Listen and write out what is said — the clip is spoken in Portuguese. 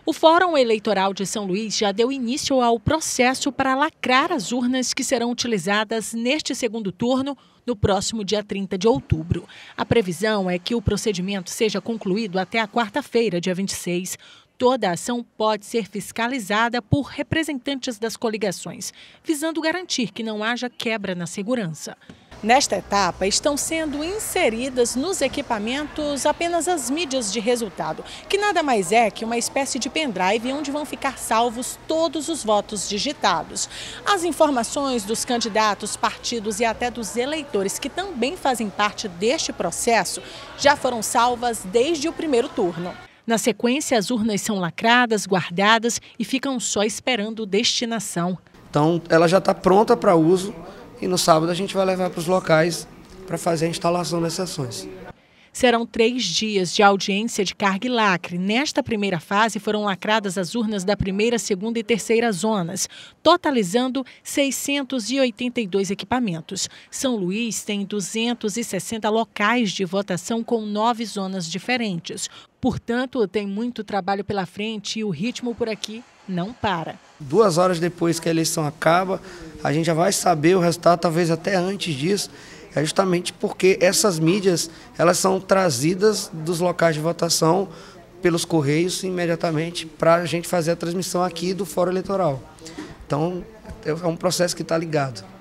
O Fórum Eleitoral de São Luís já deu início ao processo para lacrar as urnas que serão utilizadas neste segundo turno, no próximo dia 30 de outubro. A previsão é que o procedimento seja concluído até a quarta-feira, dia 26. Toda a ação pode ser fiscalizada por representantes das coligações, visando garantir que não haja quebra na segurança. Nesta etapa, estão sendo inseridas nos equipamentos apenas as mídias de resultado, que nada mais é que uma espécie de pendrive onde vão ficar salvos todos os votos digitados. As informações dos candidatos, partidos e até dos eleitores que também fazem parte deste processo já foram salvas desde o primeiro turno. Na sequência, as urnas são lacradas, guardadas e ficam só esperando destinação. Então, ela já está pronta para uso. E no sábado a gente vai levar para os locais para fazer a instalação dessas ações. Serão 3 dias de audiência de carga e lacre. Nesta primeira fase foram lacradas as urnas da primeira, segunda e terceira zonas, totalizando 682 equipamentos. São Luís tem 260 locais de votação com 9 zonas diferentes. Portanto, tem muito trabalho pela frente e o ritmo por aqui não para. 2 horas depois que a eleição acaba, a gente já vai saber o resultado, talvez até antes disso, é justamente porque essas mídias elas são trazidas dos locais de votação pelos correios imediatamente para a gente fazer a transmissão aqui do Fórum Eleitoral. Então, é um processo que está ligado.